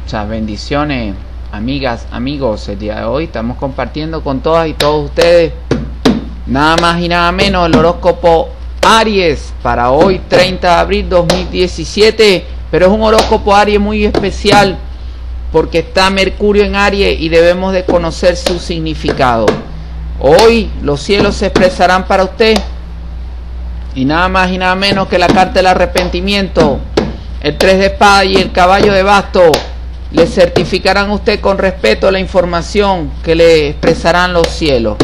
Muchas bendiciones, amigas, amigos. El día de hoy estamos compartiendo con todas y todos ustedes nada más y nada menos el horóscopo Aries para hoy 30 de abril 2017, pero es un horóscopo Aries muy especial porque está Mercurio en Aries y debemos de conocer su significado. Hoy los cielos se expresarán para usted y nada más y nada menos que la carta del arrepentimiento, el 3 de espada y el caballo de bastos le certificarán a usted con respeto la información que le expresarán los cielos.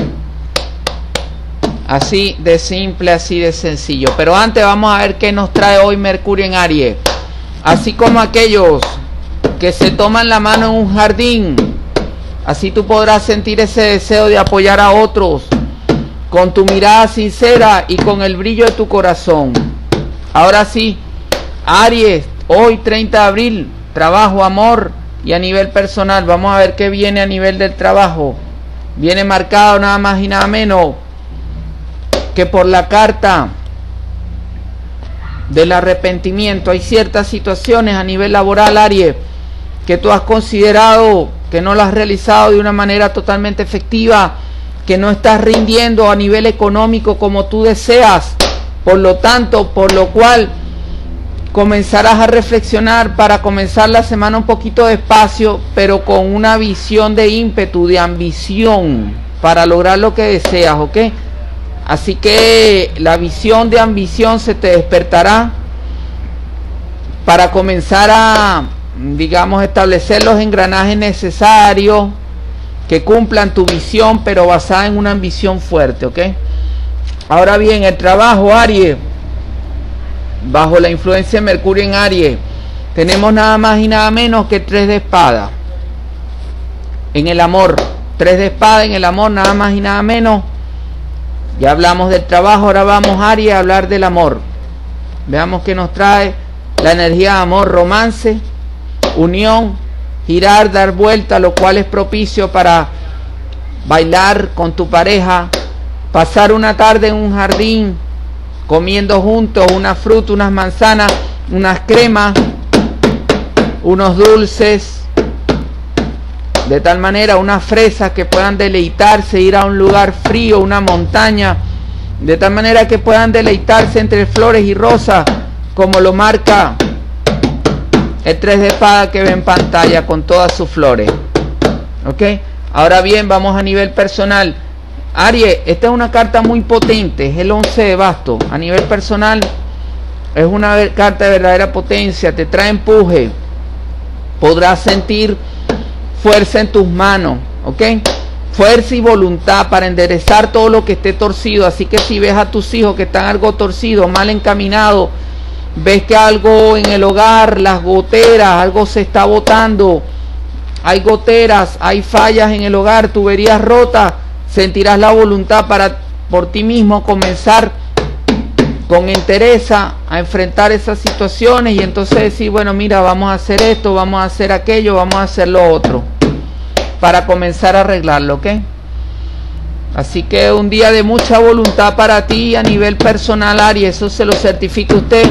Así de simple, así de sencillo. Pero antes vamos a ver qué nos trae hoy Mercurio en Aries. Así como aquellos que se toman la mano en un jardín, así tú podrás sentir ese deseo de apoyar a otros con tu mirada sincera y con el brillo de tu corazón. Ahora sí, Aries, hoy 30 de abril, trabajo, amor y a nivel personal. Vamos a ver qué viene a nivel del trabajo. Viene marcado nada más y nada menos que por la carta del arrepentimiento. Hay ciertas situaciones a nivel laboral, Aries, que tú has considerado que no las has realizado de una manera totalmente efectiva, que no estás rindiendo a nivel económico como tú deseas. Por lo tanto, por lo cual comenzarás a reflexionar para comenzar la semana un poquito despacio, pero con una visión de ímpetu, de ambición, para lograr lo que deseas, ¿ok? Así que la visión de ambición se te despertará para comenzar a, digamos, establecer los engranajes necesarios que cumplan tu visión, pero basada en una ambición fuerte, ¿ok? Ahora bien, el trabajo, Aries, bajo la influencia de Mercurio en Aries, tenemos nada más y nada menos que 3 de espada. En el amor, 3 de espada en el amor, nada más y nada menos. Ya hablamos del trabajo, ahora vamos, Aries, a hablar del amor. Veamos qué nos trae la energía de amor: romance, unión, girar, dar vuelta, lo cual es propicio para bailar con tu pareja, pasar una tarde en un jardín, comiendo juntos una fruta, unas manzanas, unas cremas, unos dulces, de tal manera unas fresas que puedan deleitarse, ir a un lugar frío, una montaña, de tal manera que puedan deleitarse entre flores y rosas, como lo marca el 3 de espada que ve en pantalla con todas sus flores. ¿Ok? Ahora bien, vamos a nivel personal. Aries, esta es una carta muy potente, es el 11 de bastos. A nivel personal es una carta de verdadera potencia, te trae empuje, podrás sentir fuerza en tus manos, ¿ok? Fuerza y voluntad para enderezar todo lo que esté torcido. Así que si ves a tus hijos que están algo torcidos, mal encaminados, ves que algo en el hogar, las goteras, algo se está botando, hay goteras, hay fallas en el hogar, tuberías rotas, sentirás la voluntad para por ti mismo comenzar con entereza a enfrentar esas situaciones y entonces decir, bueno, mira, vamos a hacer esto, vamos a hacer aquello, vamos a hacer lo otro, para comenzar a arreglarlo, ¿ok? Así que un día de mucha voluntad para ti a nivel personal, Aries, eso se lo certifica usted,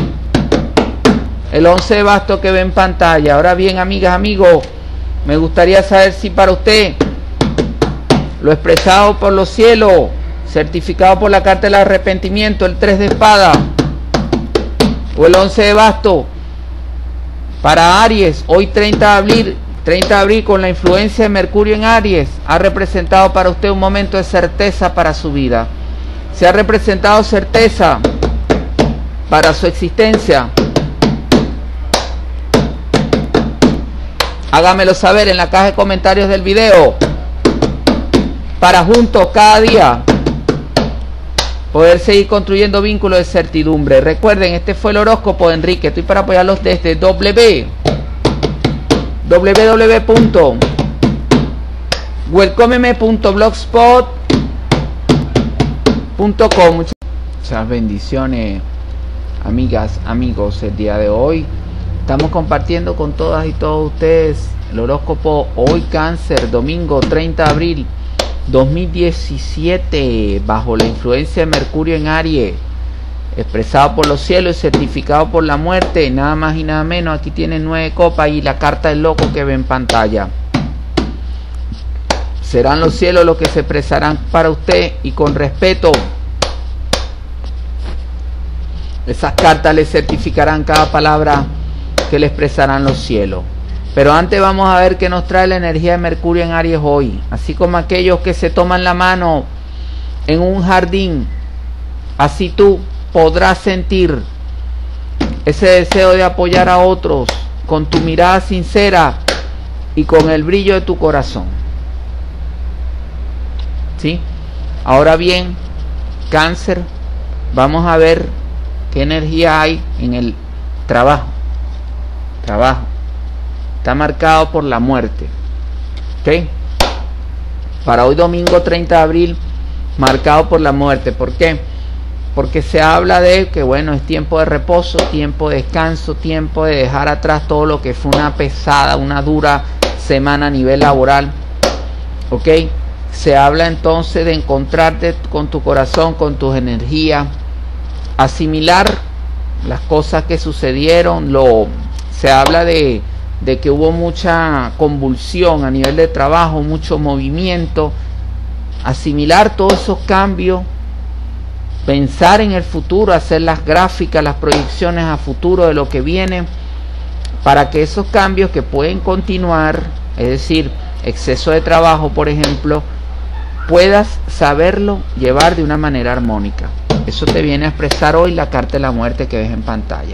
el 11 de bastos que ve en pantalla. Ahora bien, amigas, amigos, me gustaría saber si para usted lo expresado por los cielos, certificado por la carta del arrepentimiento, el 3 de espada o el 11 de bastos, para Aries, hoy 30 de abril, con la influencia de Mercurio en Aries, ha representado para usted un momento de certeza para su vida. Se ha representado certeza para su existencia. Hágamelo saber en la caja de comentarios del video, para juntos cada día poder seguir construyendo vínculos de certidumbre. Recuerden, este fue el horóscopo de Enrique. Estoy para apoyarlos desde www.welcomeme.blogspot.com. Muchas bendiciones, amigas, amigos. El día de hoy estamos compartiendo con todas y todos ustedes el horóscopo hoy Cáncer, domingo 30 de abril 2017, bajo la influencia de Mercurio en Aries. expresado por los cielos y certificado por la muerte, nada más y nada menos. Aquí tiene 9 copas y la carta del loco que ve en pantalla. Serán los cielos los que se expresarán para usted, y con respeto esas cartas le certificarán cada palabra que le expresarán los cielos. Pero antes vamos a ver qué nos trae la energía de Mercurio en Aries hoy. Así como aquellos que se toman la mano en un jardín, así tú podrás sentir ese deseo de apoyar a otros con tu mirada sincera y con el brillo de tu corazón. ¿Sí? Ahora bien, Cáncer, vamos a ver qué energía hay en el trabajo. Trabajo. Está marcado por la muerte. ¿Ok? Para hoy domingo 30 de abril, marcado por la muerte. ¿Por qué? Porque se habla de que, bueno, es tiempo de reposo, tiempo de descanso, tiempo de dejar atrás todo lo que fue una pesada, una dura semana a nivel laboral. ¿Ok? Se habla entonces de encontrarte con tu corazón, con tus energías, asimilar las cosas que sucedieron. Se habla de que hubo mucha convulsión a nivel de trabajo, mucho movimiento. Asimilar todos esos cambios, pensar en el futuro, hacer las gráficas, las proyecciones a futuro de lo que viene, para que esos cambios que pueden continuar, es decir, exceso de trabajo, por ejemplo, puedas saberlo llevar de una manera armónica. Eso te viene a expresar hoy la carta de la muerte que ves en pantalla.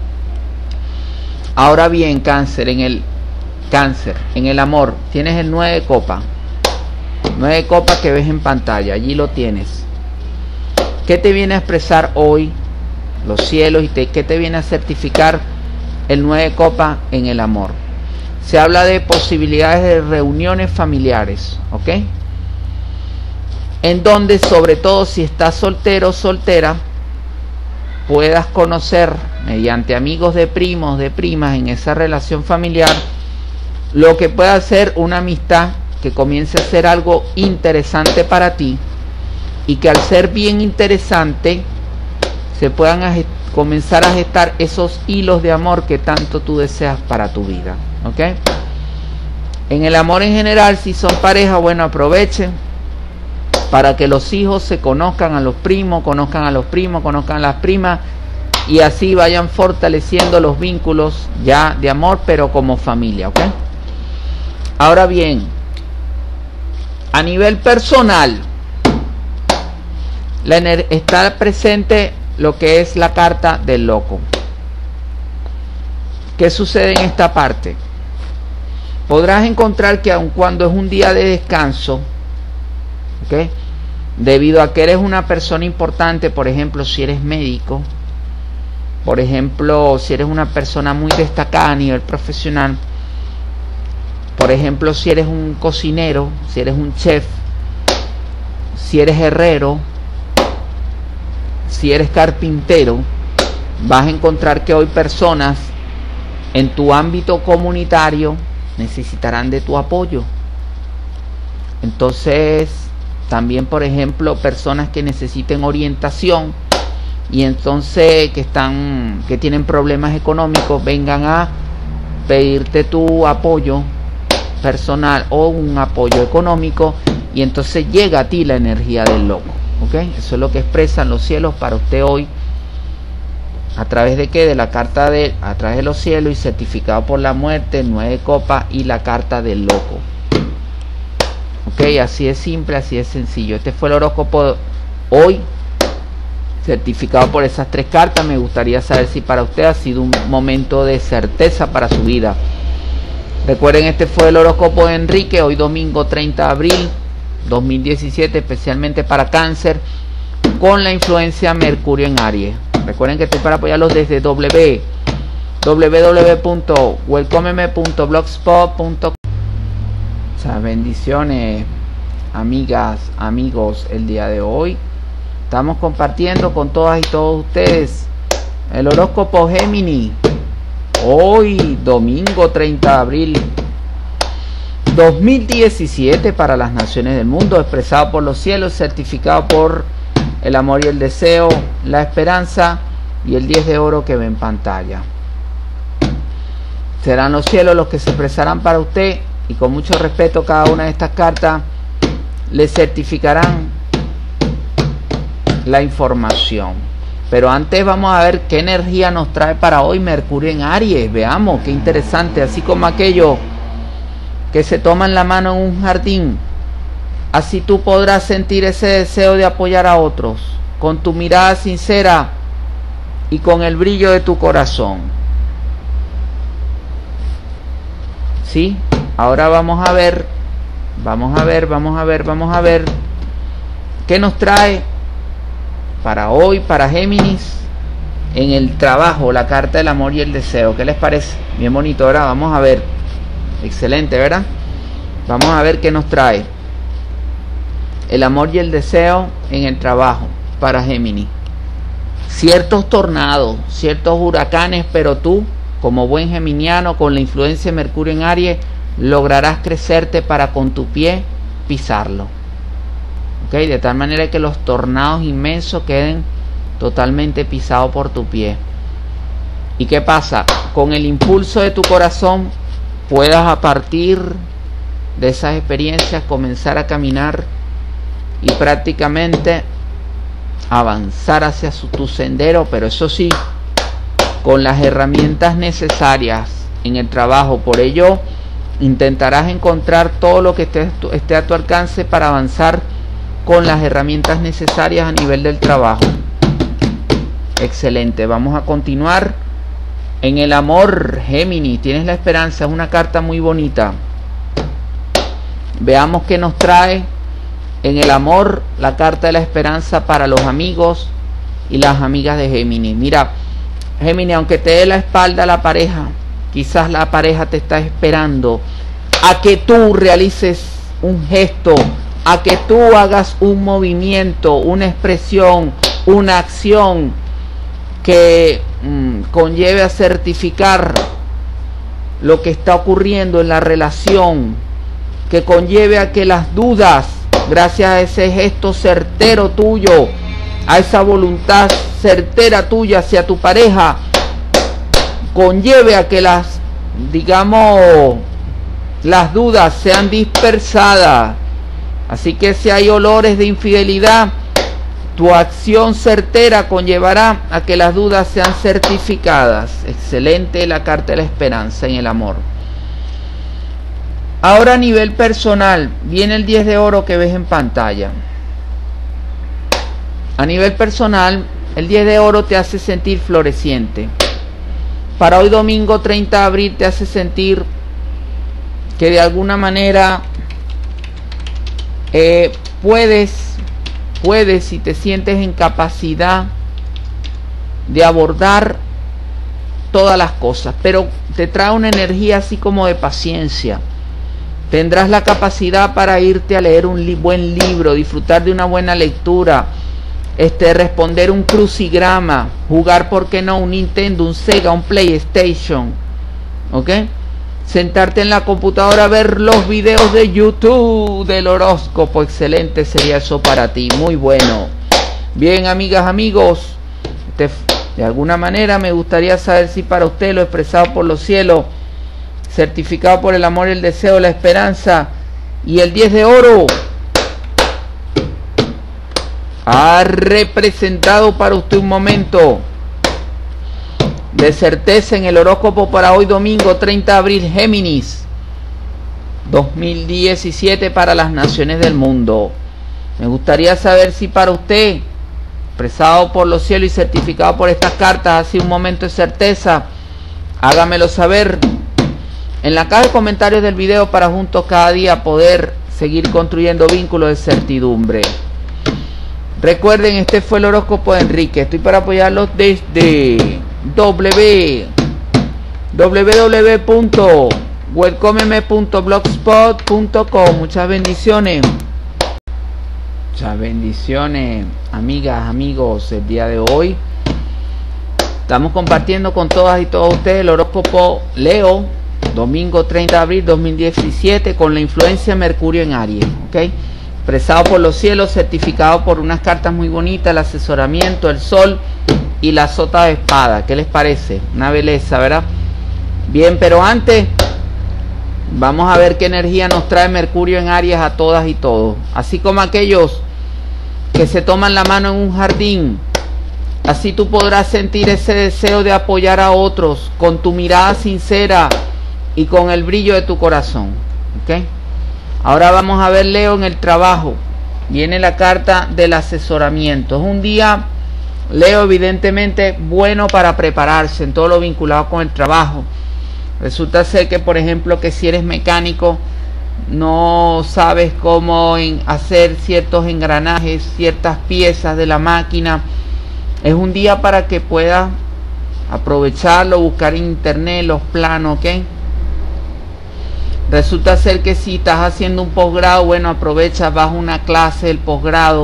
Ahora bien, Cáncer, en el amor, tienes el 9 de copa. 9 de copa que ves en pantalla, allí lo tienes. ¿Qué te viene a expresar hoy los cielos y qué te viene a certificar el 9 de copa en el amor? Se habla de posibilidades de reuniones familiares, ¿ok? En donde, sobre todo si estás soltero o soltera, puedas conocer mediante amigos de primos, de primas en esa relación familiar, lo que pueda ser una amistad que comience a ser algo interesante para ti, y que al ser bien interesante se puedan comenzar a gestar esos hilos de amor que tanto tú deseas para tu vida, ¿ok? En el amor en general, si son pareja, bueno, aprovechen para que los hijos se conozcan a los primos, conozcan a los primos, conozcan a las primas, y así vayan fortaleciendo los vínculos ya de amor, pero como familia, ¿ok? Ahora bien, a nivel personal, está presente lo que es la carta del loco. ¿Qué sucede en esta parte? Podrás encontrar que aun cuando es un día de descanso, ¿ok?, debido a que eres una persona importante, por ejemplo, si eres médico, por ejemplo, si eres una persona muy destacada a nivel profesional, por ejemplo, si eres un cocinero, si eres un chef, si eres herrero, si eres carpintero, vas a encontrar que hoy personas en tu ámbito comunitario necesitarán de tu apoyo. Entonces, también, por ejemplo, personas que necesiten orientación y entonces que tienen problemas económicos, vengan a pedirte tu apoyo personal o un apoyo económico, y entonces llega a ti la energía del loco, ¿ok? Eso es lo que expresan los cielos para usted hoy, a través de qué, de la carta a través de los cielos y certificado por la muerte, 9 de copa y la carta del loco. Ok, así es simple, así es sencillo. Este fue el horóscopo hoy, certificado por esas 3 cartas. Me gustaría saber si para usted ha sido un momento de certeza para su vida. Recuerden, este fue el horóscopo de Enrique, hoy domingo 30 de abril 2017, especialmente para Cáncer, con la influencia Mercurio en Aries. Recuerden que estoy para apoyarlos desde www.welcomeme.blogspot.com. Bendiciones, amigas, amigos. El día de hoy estamos compartiendo con todas y todos ustedes el horóscopo Géminis, hoy domingo 30 de abril 2017 para las naciones del mundo, expresado por los cielos, certificado por el amor y el deseo, la esperanza y el 10 de oro que ve en pantalla. Serán los cielos los que se expresarán para usted, y con mucho respeto cada una de estas cartas le certificarán la información. Pero antes vamos a ver qué energía nos trae para hoy Mercurio en Aries. Veamos qué interesante, así como aquello que se toma en la mano en un jardín, así tú podrás sentir ese deseo de apoyar a otros con tu mirada sincera y con el brillo de tu corazón. ¿Sí? Ahora vamos a ver qué nos trae para hoy, para Géminis, en el trabajo, la carta del amor y el deseo. ¿Qué les parece? Bien bonito, ¿verdad? Vamos a ver. Excelente, ¿verdad? Vamos a ver qué nos trae el amor y el deseo en el trabajo para Géminis. Ciertos tornados, ciertos huracanes, pero tú, como buen geminiano, con la influencia de Mercurio en Aries, lograrás crecerte para con tu pie pisarlo. ¿Ok? De tal manera que los tornados inmensos queden totalmente pisados por tu pie. ¿Y qué pasa? Con el impulso de tu corazón puedas, a partir de esas experiencias, comenzar a caminar y prácticamente avanzar hacia tu sendero, pero eso sí, con las herramientas necesarias en el trabajo. Por ello intentarás encontrar todo lo que esté a tu alcance para avanzar con las herramientas necesarias a nivel del trabajo. Excelente, vamos a continuar en el amor. Géminis, tienes la esperanza, es una carta muy bonita. Veamos qué nos trae en el amor la carta de la esperanza para los amigos y las amigas de Géminis. Mira, Géminis, aunque te dé la espalda a la pareja, quizás la pareja te está esperando a que tú realices un gesto, a que tú hagas un movimiento, una expresión, una acción que conlleve a certificar lo que está ocurriendo en la relación, que conlleve a que las dudas, gracias a ese gesto certero tuyo, a esa voluntad certera tuya hacia tu pareja, conlleve a que las dudas sean dispersadas. Así que si hay olores de infidelidad, tu acción certera conllevará a que las dudas sean certificadas. Excelente la carta de la esperanza en el amor. Ahora a nivel personal, viene el 10 de oro que ves en pantalla. A nivel personal, el 10 de oro te hace sentir floreciente. Para hoy domingo 30 de abril te hace sentir que de alguna manera puedes y te sientes en capacidad de abordar todas las cosas, pero te trae una energía así como de paciencia. Tendrás la capacidad para irte a leer un buen libro, disfrutar de una buena lectura, responder un crucigrama, jugar, ¿por qué no?, un Nintendo, un Sega, un PlayStation, ¿ok? Sentarte en la computadora a ver los videos de YouTube del horóscopo. Excelente sería eso para ti, muy bueno. Bien, amigas, amigos, de alguna manera me gustaría saber si para usted lo expresado por los cielos, certificado por el amor, el deseo, la esperanza y el 10 de oro, ha representado para usted un momento de certeza en el horóscopo para hoy domingo 30 de abril, Géminis 2017, para las naciones del mundo. Me gustaría saber si para usted, expresado por los cielos y certificado por estas cartas, ha sido un momento de certeza. Hágamelo saber en la caja de comentarios del video para juntos cada día poder seguir construyendo vínculos de certidumbre. Recuerden, este fue el horóscopo de Enrique. Estoy para apoyarlos desde www.welcomeme.blogspot.com. Muchas bendiciones. Muchas bendiciones, amigas, amigos. El día de hoy estamos compartiendo con todas y todos ustedes el horóscopo Leo, domingo 30 de abril 2017, con la influencia de Mercurio en Aries, ¿ok? expresado por los cielos, certificado por unas cartas muy bonitas, el asesoramiento, el sol y la sota de espada. ¿Qué les parece? Una belleza, ¿verdad? Bien, pero antes vamos a ver qué energía nos trae Mercurio en Aries a todas y todos. Así como aquellos que se toman la mano en un jardín, así tú podrás sentir ese deseo de apoyar a otros con tu mirada sincera y con el brillo de tu corazón. ¿Ok? Ahora vamos a ver, Leo, en el trabajo. Viene la carta del asesoramiento. Es un día, Leo, evidentemente bueno para prepararse en todo lo vinculado con el trabajo. Resulta ser que, por ejemplo, que si eres mecánico, no sabes cómo hacer ciertos engranajes, ciertas piezas de la máquina. Es un día para que puedas aprovecharlo, buscar en internet los planos, ¿ok? Resulta ser que si estás haciendo un posgrado, bueno, aprovecha, vas a una clase del posgrado,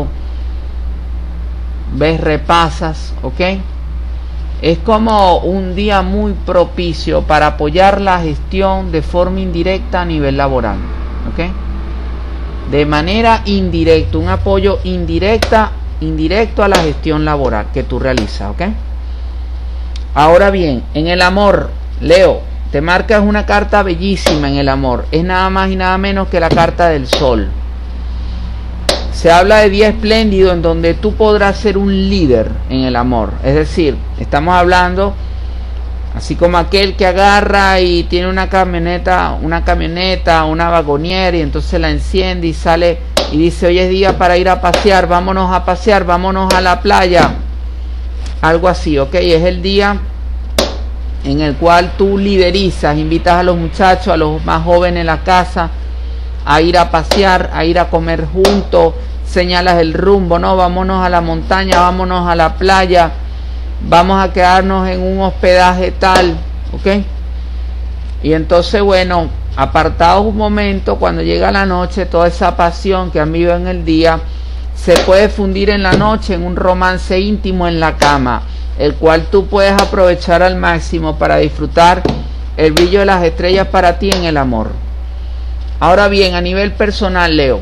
ves, repasas, ¿ok? Es como un día muy propicio para apoyar la gestión de forma indirecta a nivel laboral, ¿ok? De manera indirecta, un apoyo indirecto a la gestión laboral que tú realizas, ¿ok? Ahora bien, en el amor, Leo, te marcas una carta bellísima en el amor. Es nada más y nada menos que la carta del sol. Se habla de día espléndido en donde tú podrás ser un líder en el amor. Es decir, estamos hablando así como aquel que agarra y tiene una camioneta, una vagoniera, y entonces la enciende y sale y dice: hoy es día para ir a pasear, vámonos a pasear, vámonos a la playa. Algo así, ¿ok? Es el día en el cual tú liderizas, invitas a los muchachos, a los más jóvenes en la casa, a ir a pasear, a ir a comer juntos, señalas el rumbo, ¿no? Vámonos a la montaña, vámonos a la playa, vamos a quedarnos en un hospedaje tal, ¿ok? Y entonces, bueno, apartados un momento, cuando llega la noche, toda esa pasión que han vivido en el día se puede fundir en la noche en un romance íntimo en la cama, el cual tú puedes aprovechar al máximo para disfrutar el brillo de las estrellas para ti en el amor. Ahora bien, a nivel personal, Leo,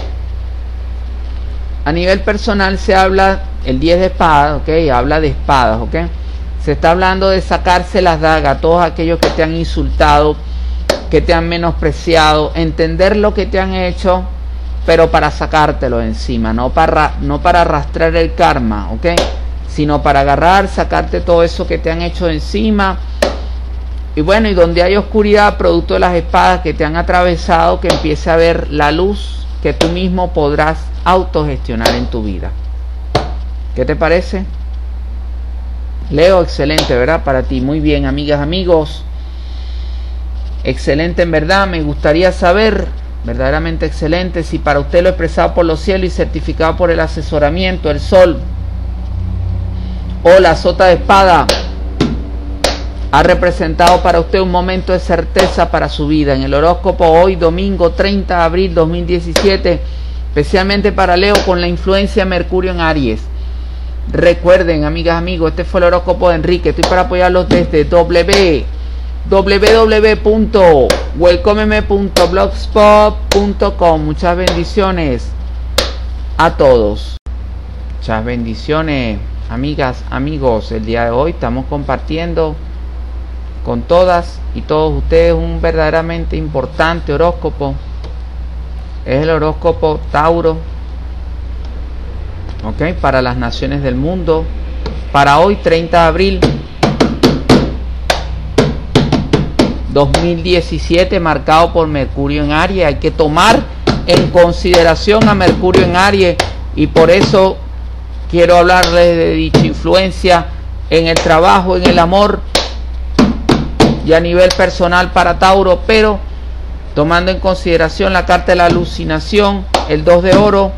a nivel personal se habla el 10 de espadas, ¿ok? Habla de espadas, ¿ok? Se está hablando de sacarse las dagas a todos aquellos que te han insultado, que te han menospreciado, entender lo que te han hecho, pero para sacártelo de encima, no para arrastrar el karma, ¿ok? Sino para agarrar, sacarte todo eso que te han hecho de encima. Y bueno, y donde hay oscuridad, producto de las espadas que te han atravesado, que empiece a ver la luz que tú mismo podrás autogestionar en tu vida. ¿Qué te parece? Leo, excelente, ¿verdad? Para ti, muy bien, amigas, amigos. Excelente, en verdad. Me gustaría saber, verdaderamente excelente, si para usted lo expresado por los cielos y certificado por el asesoramiento, el sol o la sota de espada ha representado para usted un momento de certeza para su vida. En el horóscopo hoy, domingo 30 de abril 2017, especialmente para Leo con la influencia de Mercurio en Aries. Recuerden, amigas, amigos, este fue el horóscopo de Enrique. Estoy para apoyarlos desde www.welcomeme.blogspot.com. Muchas bendiciones a todos. Muchas bendiciones, amigas, amigos. El día de hoy estamos compartiendo con todas y todos ustedes un verdaderamente importante horóscopo. Es el horóscopo Tauro, ¿ok? Para las naciones del mundo, para hoy 30 de abril 2017, marcado por Mercurio en Aries. Hay que tomar en consideración a Mercurio en Aries, y por eso quiero hablarles de dicha influencia en el trabajo, en el amor y a nivel personal para Tauro, pero tomando en consideración la carta de la alucinación, el 2 de oro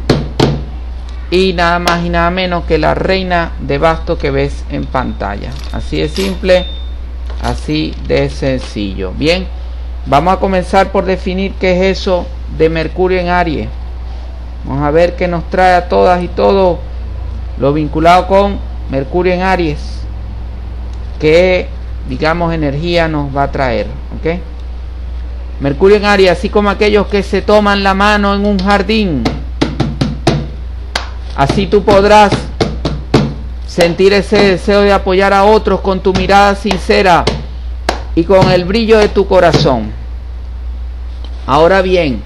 y nada más y nada menos que la reina de bastos que ves en pantalla. Así de simple, así de sencillo. Bien, vamos a comenzar por definir qué es eso de Mercurio en Aries. Vamos a ver qué nos trae a todas y todos lo vinculado con Mercurio en Aries, qué, digamos, energía nos va a traer, ¿ok? Mercurio en Aries, así como aquellos que se toman la mano en un jardín. Así tú podrás sentir ese deseo de apoyar a otros con tu mirada sincera y con el brillo de tu corazón. Ahora bien,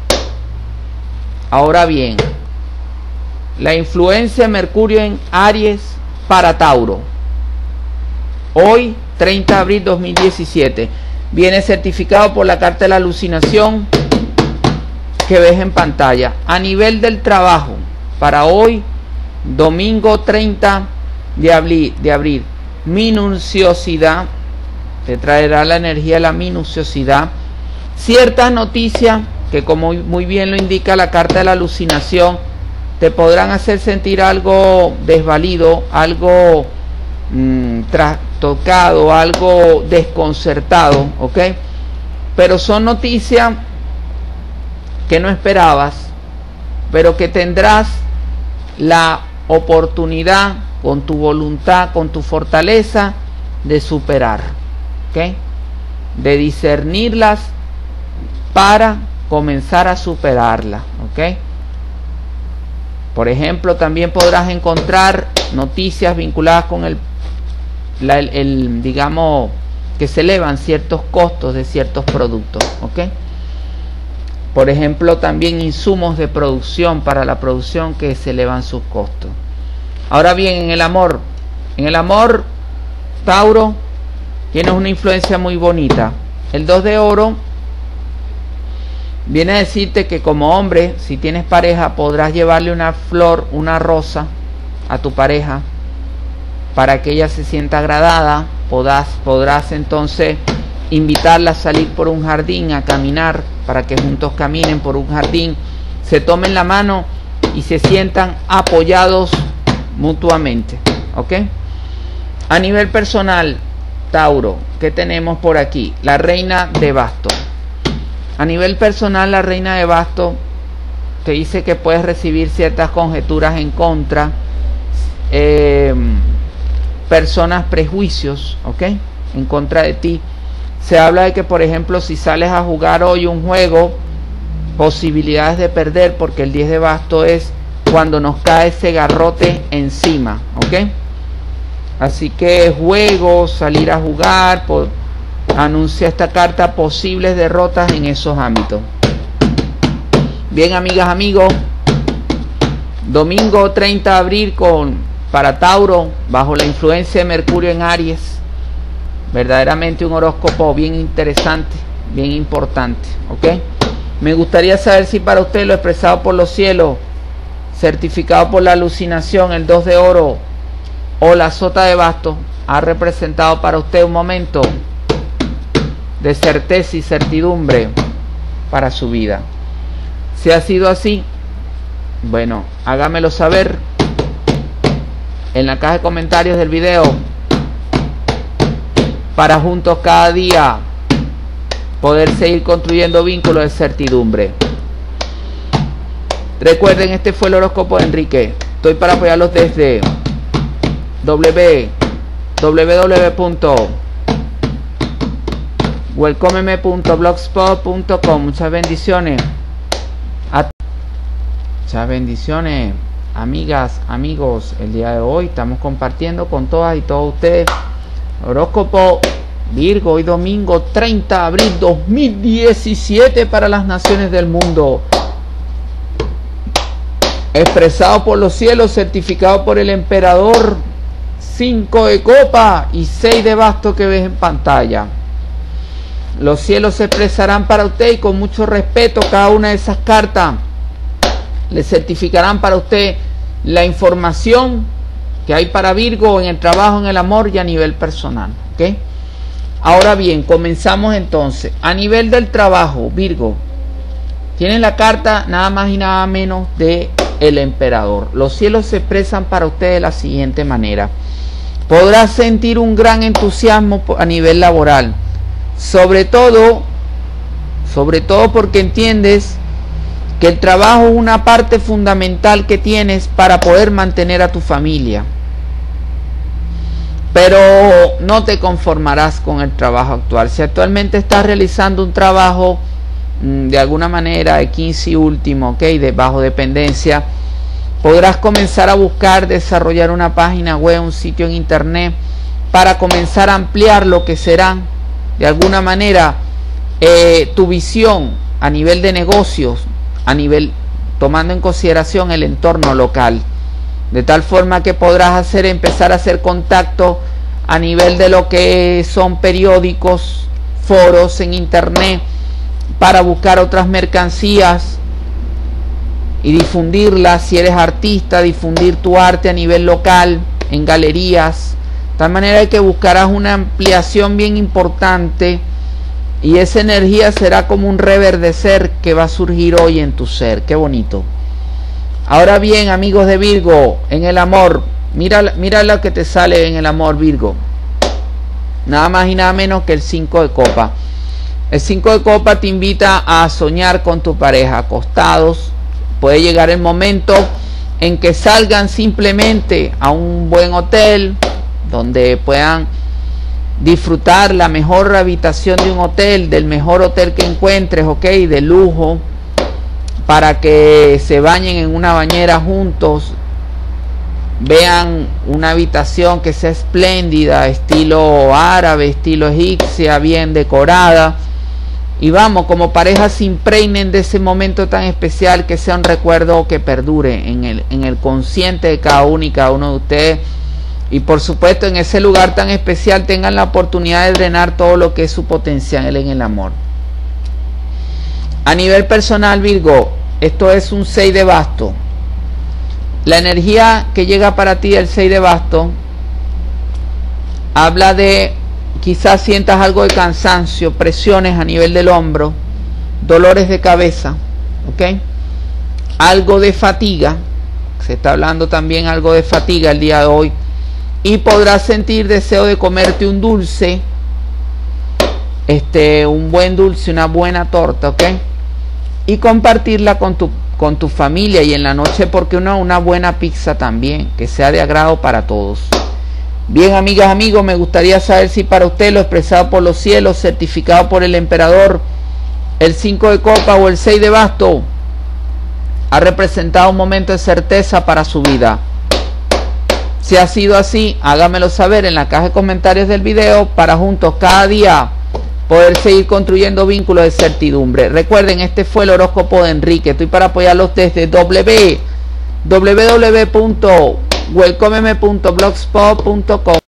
la influencia de Mercurio en Aries para Tauro. Hoy, 30 de abril 2017, viene certificado por la carta de la alucinación que ves en pantalla. A nivel del trabajo, para hoy, domingo 30 de abril, minuciosidad, te traerá la energía de la minuciosidad. Ciertas noticias que, como muy bien lo indica la carta de la alucinación, te podrán hacer sentir algo desvalido, algo trastocado, algo desconcertado, ¿ok? Pero son noticias que no esperabas, pero que tendrás la oportunidad, con tu voluntad, con tu fortaleza, de superar, ¿ok? De discernirlas para comenzar a superarlas, ¿ok? Por ejemplo, también podrás encontrar noticias vinculadas con digamos, que se elevan ciertos costos de ciertos productos, ¿ok? Por ejemplo, también insumos de producción para la producción que se elevan sus costos. Ahora bien, en el amor, Tauro, tienes una influencia muy bonita. El 2 de oro viene a decirte que como hombre, si tienes pareja, podrás llevarle una flor, una rosa a tu pareja para que ella se sienta agradada. Podrás entonces invitarla a salir por un jardín, a caminar, para que juntos caminen por un jardín, se tomen la mano y se sientan apoyados mutuamente, ¿ok? A nivel personal, Tauro, ¿qué tenemos por aquí? La reina de bastos. A nivel personal, la reina de bastos te dice que puedes recibir ciertas conjeturas en contra, personas, prejuicios, ¿ok? En contra de ti. Se habla de que, por ejemplo, si sales a jugar hoy un juego, posibilidades de perder, porque el 10 de bastos es cuando nos cae ese garrote encima, ¿ok? Así que juegos, salir a jugar, anuncia esta carta posibles derrotas en esos ámbitos. Bien, amigas, amigos, domingo 30 de abril para Tauro, bajo la influencia de Mercurio en Aries. Verdaderamente un horóscopo bien interesante, bien importante, ¿ok? Me gustaría saber si para usted lo expresado por los cielos, certificado por la alucinación, el 2 de oro o la sota de bastos, ha representado para usted un momento de certeza y certidumbre para su vida. Si ha sido así, bueno, hágamelo saber en la caja de comentarios del video, para juntos cada día poder seguir construyendo vínculos de certidumbre. Recuerden, este fue el horóscopo de Enrique. Estoy para apoyarlos desde www.welcomeme.blogspot.com. Muchas bendiciones. Muchas bendiciones, amigas, amigos. El día de hoy estamos compartiendo con todas y todos ustedes horóscopo Virgo, hoy domingo 30 de abril 2017 para las naciones del mundo. Expresado por los cielos, certificado por el emperador, 5 de copa y 6 de bastos que ves en pantalla. Los cielos se expresarán para usted y con mucho respeto cada una de esas cartas le certificarán para usted la información que hay para Virgo en el trabajo, en el amor y a nivel personal, ¿ok? Ahora bien, comenzamos entonces. A nivel del trabajo, Virgo, tienen la carta nada más y nada menos de el emperador. Los cielos se expresan para usted de la siguiente manera. Podrás sentir un gran entusiasmo a nivel laboral, sobre todo porque entiendes que el trabajo es una parte fundamental que tienes para poder mantener a tu familia. pero no te conformarás con el trabajo actual. Si actualmente estás realizando un trabajo de alguna manera de 15 y último, ¿ok?, de bajo dependencia, podrás comenzar a buscar desarrollar una página web, un sitio en internet, para comenzar a ampliar lo que será de alguna manera tu visión a nivel de negocios, a nivel tomando en consideración el entorno local, de tal forma que podrás empezar a hacer contacto a nivel de lo que son periódicos, foros en internet, para buscar otras mercancías y difundirlas. Si eres artista, difundir tu arte a nivel local, en galerías, de tal manera que buscarás una ampliación bien importante, y esa energía será como un reverdecer que va a surgir hoy en tu ser. Qué bonito. Ahora bien, amigos de Virgo, en el amor, mira lo que te sale en el amor, Virgo. Nada más y nada menos que el 5 de copa. El 5 de copa te invita a soñar con tu pareja acostados. Puede llegar el momento en que salgan simplemente a un buen hotel donde puedan disfrutar la mejor habitación de un hotel, del mejor hotel que encuentres, ok, de lujo, para que se bañen en una bañera juntos, vean una habitación que sea espléndida, estilo árabe, estilo egipcia, bien decorada, y vamos, como pareja se impregnen de ese momento tan especial, que sea un recuerdo que perdure en el consciente de cada uno y cada uno de ustedes. Y por supuesto, en ese lugar tan especial tengan la oportunidad de drenar todo lo que es su potencial en el amor. A nivel personal, Virgo, esto es un 6 de bastos. La energía que llega para ti, el 6 de bastos, habla de quizás sientas algo de cansancio, presiones a nivel del hombro, dolores de cabeza, ¿ok? Algo de fatiga, se está hablando también algo de fatiga el día de hoy. Y podrás sentir deseo de comerte un dulce, un buen dulce, una buena torta, ¿ok? Y compartirla con tu familia, y en la noche, porque una buena pizza también, que sea de agrado para todos. Bien, amigas, amigos, me gustaría saber si para usted lo expresado por los cielos, certificado por el emperador, el 5 de copa o el 6 de basto, ha representado un momento de certeza para su vida. Si ha sido así, hágamelo saber en la caja de comentarios del video, para juntos cada día poder seguir construyendo vínculos de certidumbre. Recuerden, este fue el horóscopo de Enrique. Estoy para apoyarlos desde www.welcomeme.blogspot.com.